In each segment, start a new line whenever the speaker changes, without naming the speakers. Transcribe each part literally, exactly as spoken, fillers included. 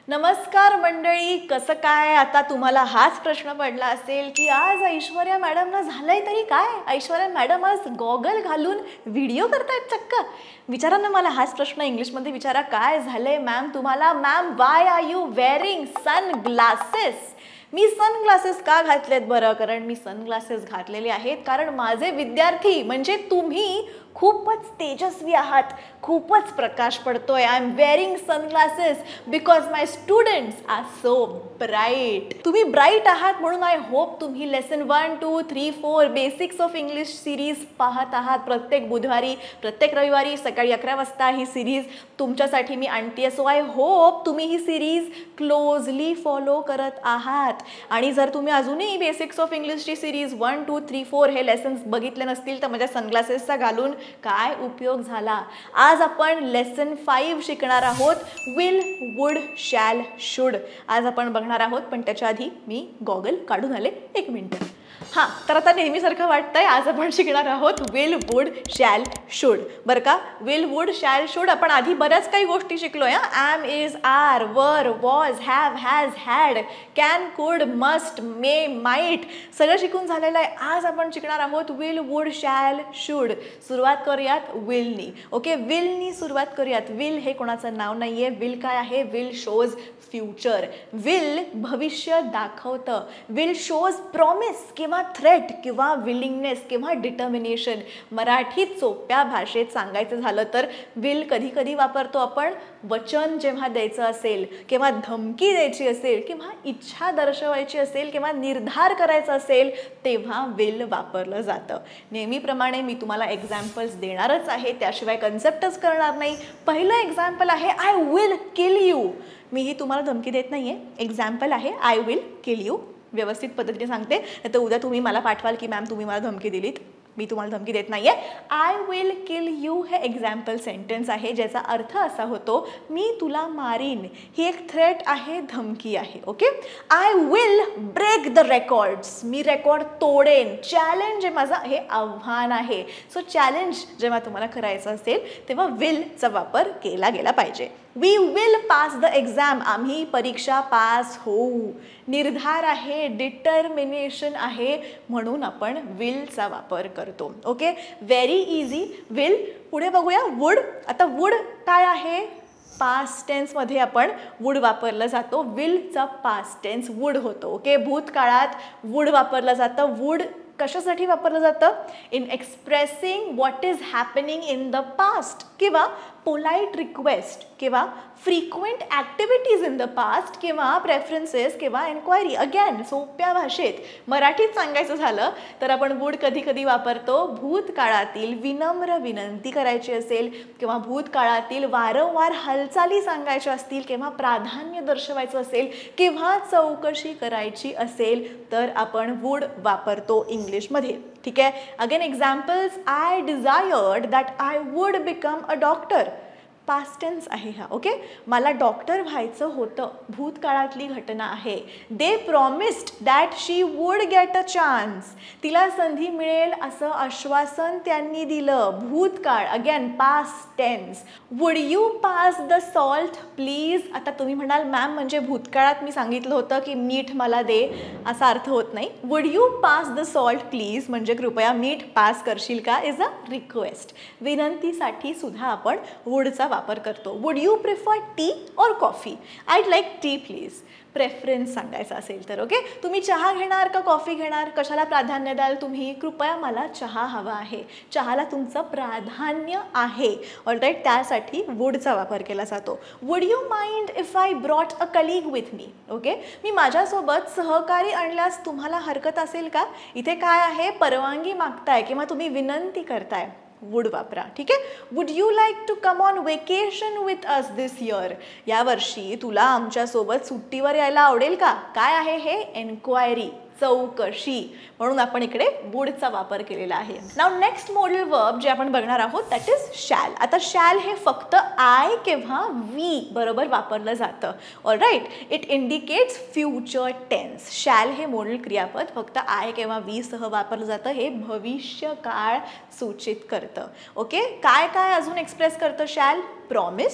नमस्कार मंडळी, कसं काय? आता तुम्हाला हाच प्रश्न पडला असेल की आज ऐश्वर्या मॅडमना झालंय तरी काय? ऐश्वर्या मॅडम आज गॉगल घालून व्हिडिओ करतायत चक्क. विचारा ना मला हाच प्रश्न इंग्लिशमध्ये विचारा, काय झालंय मॅम तुम्हाला? Ma'am why are you wearing sun glasses? मी सनग्लासेस का घातलेत बरं? कारण मी सनग्लासेस घातलेले आहेत कारण माझे विद्यार्थी म्हणजे तुम्ही खूपच तेजस्वी आहात, खूपच प्रकाश पडतोय. I'm wearing sunglasses because my students are so bright. तुम्ही ब्राईट आहात म्हणून आय होप तुम्ही lesson one two three four basics of English series पाहत आहात. प्रत्येक बुधवारी प्रत्येक रविवारी सकाळी अकरा वाजता ही सिरीज तुमच्यासाठी मी आणते. सो आय होप तुम्ही ही सिरीज क्लोजली फॉलो करत आहात. आणि जर तुम्ही अजूनही बेसिक्स ऑफ इंग्लिशची series one two three four हे लेसन्स बघितले नसतील तर माझ्या सनग्लासेसचा घालून काय उपयोग झाला. आज आपण लेसन फाईव्ह शिकणार आहोत, विल वुड शॅल शुड. आज आपण बघणार आहोत, पण त्याच्या आधी मी गॉगल काढून आले. एक मिनिट. हां, तर आता नेहमीसारखं वाटतंय आज आपण शिकणार आहोत विल वुड शॅल शुड. बरं का, विल वुड शॅल शुड आपण आधी बऱ्याच काही गोष्टी शिकलोय. Am is are were was have has had can could must may might सगळं शिकून झालेलं आहे. आज आपण शिकणार आहोत विल वुड शॅल शुड. सुरुवात करूयात विलनी. ओके, विलनी सुरुवात करूयात. विल हे कोणाचं नाव नाही आहे. विल काय आहे? Will shows future. विल भविष्य दाखवतं. विल शोज प्रॉमिस किंवा थ्रेट किंवा विलिंगनेस किंवा डिटर्मिनेशन. मराठीत सोप्या भाषेत सांगायचं झालं तर विल कधी कधी वापरतो आपण वचन जेव्हा द्यायचं असेल किंवा धमकी द्यायची असेल किंवा इच्छा दर्शवायची असेल किंवा निर्धार करायचा असेल तेव्हा विल वापरलं जातं. नेहमीप्रमाणे मी तुम्हाला एक्झाम्पल्स देणारच आहे, त्याशिवाय कन्सेप्टच करणार नाही. पहिलं एक्झाम्पल आहे आय विल किल यू. मीही तुम्हाला धमकी देत नाही आहे, एक्झाम्पल आहे आय विल किल यू. व्यवस्थित पद्धतीने सांगते, नाही तर उद्या तुम्ही मला पाठवाल की मॅम तुम्ही मला धमकी दिलीत. मी तुम्हाला धमकी देत नाही आहे. आय विल किल यू हे एक्झाम्पल सेंटेन्स आहे ज्याचा अर्थ असा होतो मी तुला मारीन. ही एक थ्रेट आहे, धमकी आहे. Okay, I will break the records. मी रेकॉर्ड तोडेन. चॅलेंज आहे माझा, हे आव्हान आहे. सो चॅलेंज जेव्हा तुम्हाला करायचं असेल तेव्हा विलचा वापर केला गेला पाहिजे. We will pass the exam. आम्ही परीक्षा पास होऊ. निर्धार आहे, डिटर्मिनेशन आहे, म्हणून आपण विलचा वापर करतो. Okay, very easy. विल. पुढे बघूया वुड. आता वुड काय आहे? पास्ट टेन्समध्ये आपण वुड वापरलं जातो. विलचा पास्ट टेन्स वुड होतो. ओके, भूतकाळात वुड वापरलं जातं. वुड कशासाठी वापरलं जातं? In expressing what is happening in the past किंवा पोलाइट रिक्वेस्ट किंवा frequent activities in the past किंवा प्रेफरन्सेस किंवा एन्क्वायरी. अगेन सोप्या भाषेत मराठीत सांगायचं झालं तर आपण वुड कधी कधी वापरतो भूतकाळातील विनम्र विनंती करायची असेल किंवा भूतकाळातील वारंवार हालचाली सांगायच्या असतील किंवा प्राधान्य दर्शवायचं असेल किंवा चौकशी करायची असेल तर आपण वुड वापरतो इंग्लिशमध्ये. ठीक आहे. Again examples. I desired that I would become a doctor. Past tense आहे हा. ओके, मला डॉक्टर व्हायचं होतं. भूतकाळातली घटना आहे. They promised that she would get a chance. तिला संधी मिळेल असं आश्वासन त्यांनी दिलं. भूतकाळ. Again past tense. Would you pass the salt please. आता तुम्ही म्हणाल मॅम म्हणजे भूतकाळात मी सांगितलं होतं की मीठ मला दे, असा अर्थ होत नाही. Would you pass the salt please म्हणजे कृपया मीठ पास करशील का, इज अ रिक्वेस्ट. विनंतीसाठी सुद्धा आपण वुडचा वापर करतो. Would you prefer tea or coffee? I'd like tea please. Preference सांगायचा असेल तर. ओके, तुम्ही चहा घेणार का कॉफी घेणार? कशाला प्राधान्य द्याल तुम्ही? कृपया मला चहा हवा आहे. चहाला तुमचं प्राधान्य आहे. ऑलराईट, त्यासाठी वुडचा वापर केला जातो. Would you mind if I brought a colleague with me? Okay, मी माझ्यासोबत सहकारी आणल्यास तुम्हाला हरकत असेल का? इथे काय आहे? परवानगी मागताय किंवा तुम्ही विनंती करताय. वुड वापरा. ठीक आहे. Would you like to come on vacation with us this year? यावर्षी तुला आमच्यासोबत सुट्टीवर यायला आवडेल का? काय आहे हे? एन्क्वायरी, चौकशी. म्हणून आपण इकडे वुडचा वापर केलेला आहे. नाउ नेक्स्ट मॉडल वर्ब जे आपण बघणार आहोत दॅट इज शॅल. आता शॅल हे फक्त आय किंवा वी बरोबर वापरलं जातं. Alright, it indicates future tense. Shall हे मॉडल क्रियापद फक्त आय किंवा वी सह वापरलं जातं. हे भविष्यकाळ सूचित करतं. ओके, काय काय अजून एक्सप्रेस करतं शॅल? प्रॉमिस,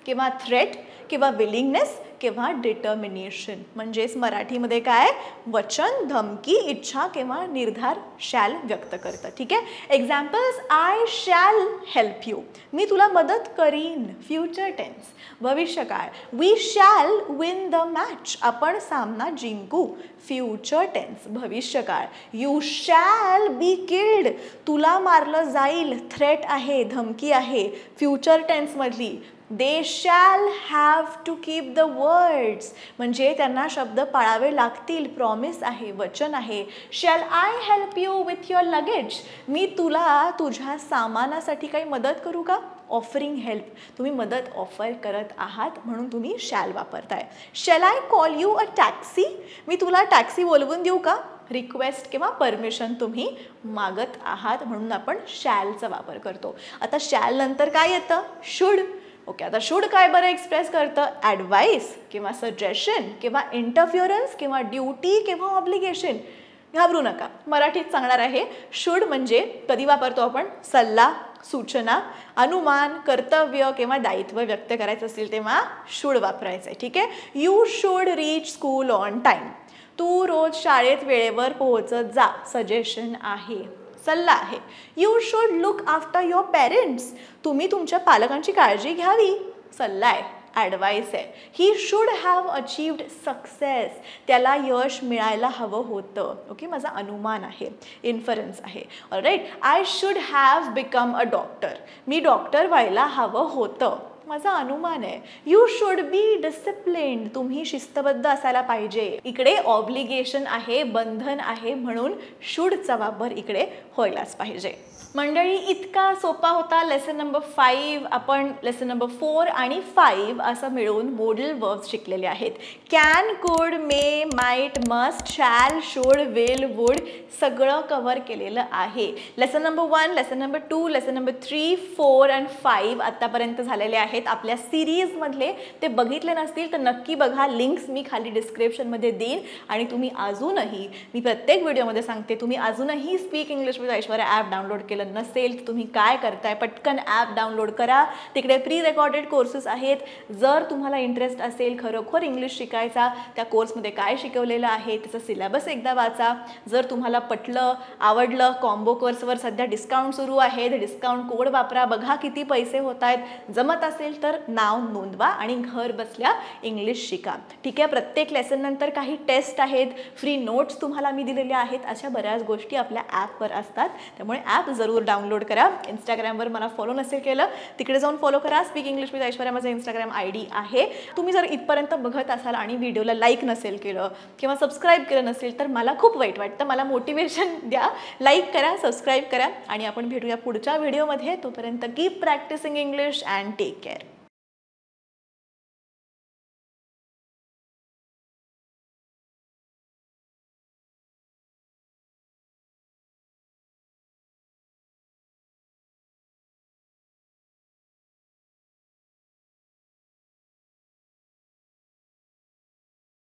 किंवा थ्रेट किंवा विलिंगनेस किंवा डिटर्मिनेशन. म्हणजेच मराठीमध्ये काय, वचन, धमकी, इच्छा किंवा निर्धार शॅल व्यक्त करतं. ठीक आहे. Examples, I shall help you, मी तुला मदत करीन. फ्युचर टेन्स, भविष्यकाळ. We shall win the match, आपण सामना जिंकू. फ्युचर टेन्स, भविष्यकाळ. यू शॅल बी किल्ड, तुला मारलं जाईल. थ्रेट आहे, धमकी आहे. फ्युचर टेन्समधली. They shall have to keep the words, म्हणजे त्यांना शब्द पाळावे लागतील. प्रॉमिस आहे, वचन आहे. Shall I help you with your luggage, मी तुला तुझ्या सामानासाठी काही मदत करू का. ऑफरिंग हेल्प, तुम्ही मदत ऑफर करत आहात म्हणून तुम्ही शॅल वापरताय. Shall I call you a taxi, मी तुला टॅक्सी बोलवून देऊ का. रिक्वेस्ट किंवा परमिशन तुम्ही मागत आहात म्हणून आपण शॅलचा वापर करतो. आता शॅल नंतर काय येतं, शुड. ओके, आता शुड काय बरं एक्सप्रेस करतं, ॲडवाईस किंवा सजेशन किंवा इंटरफ्युरन्स किंवा ड्युटी किंवा ऑब्लिगेशन. घाबरू नका, मराठीत सांगणार आहे. शुड म्हणजे कधी वापरतो आपण, सल्ला, सूचना, अनुमान, कर्तव्य किंवा दायित्व व्यक्त करायचं असेल तेव्हा शुड वापरायचं आहे. ठीक आहे. You should reach school on time, तू रोज शाळेत वेळेवर पोहोचत जा. सजेशन आहे, सल्ला आहे. You should look after your parents, तुम्ही तुमच्या पालकांची काळजी घ्यावी. सल्ला आहे, ॲडवाईस आहे. He should have achieved success, त्याला यश मिळायला हवं होतं. ओके, माझा अनुमान आहे, इन्फरन्स आहे. Alright. I should have become a doctor, मी डॉक्टर व्हायला हवं होतं. माझा अनुमान आहे. यू शुड बी डिसिप्लिन्ड, तुम्ही शिस्तबद्ध असायला पाहिजे. इकडे ऑब्लिगेशन आहे, बंधन आहे, म्हणून शुडचा वापर इकडे व्हायलाच पाहिजे. मंडळी, इतका सोपा होता लेसन नंबर फाईव्ह. आपण लेसन नंबर फोर आणि फाईव्ह असं मिळून मॉडल वर्ब्स शिकलेले आहेत. Can, could, may, might, must, shall, should, will, would सगळं कव्हर केलेलं आहे. Lesson number one, lesson number two, lesson number three, four and five आत्तापर्यंत झालेले आहेत आपल्या सिरीजमधले. ते बघितले नसतील तर नक्की बघा, लिंक्स मी खाली डिस्क्रिप्शनमध्ये देईन. आणि तुम्ही अजूनही, मी प्रत्येक व्हिडिओमध्ये सांगते, तुम्ही अजूनही speak English with Aishwarya app download केलं नसेल तर तुम्ही काय करताय, पटकन ॲप डाउनलोड करा. तिकडे प्री रेकॉर्डेड कोर्सेस आहेत. जर तुम्हाला इंटरेस्ट असेल खरोखर इंग्लिश शिकायचा, त्या कोर्समध्ये काय शिकवलेलं आहे त्याचा सिलेबस एकदा वाचा. जर तुम्हाला पटलं, आवडलं, कॉम्बो कोर्सवर सध्या डिस्काउंट सुरू आहे, तर डिस्काउंट कोड वापरा, बघा किती पैसे होत आहेत. जमत असेल तर नाव नोंदवा आणि घर बसल्या इंग्लिश शिका. ठीक आहे. प्रत्येक लेसन नंतर काही टेस्ट आहेत, फ्री नोट्स तुम्हाला मी दिलेल्या आहेत. अशा बऱ्याच गोष्टी आपल्या ॲपवर असतात. त्यामुळे ॲप जरूर डाउनलोड करा. इंस्टाग्रामवर मला फॉलो नसेल केलं, तिकडे जाऊन फॉलो करा. स्पीक इंग्लिश विथ ऐश्वर्या माझा इंस्टाग्राम आय डी आहे. तुम्ही जर इथपर्यंत बघत असाल आणि व्हिडिओला लाईक नसेल केलं किंवा सबस्क्राईब केलं नसेल तर मला खूप वाईट वाटतं. मला मोटिवेशन द्या. लाईक करा, सबस्क्राईब करा आणि आपण भेटूया पुढच्या व्हिडिओमध्ये. तोपर्यंत keep practising English and take care.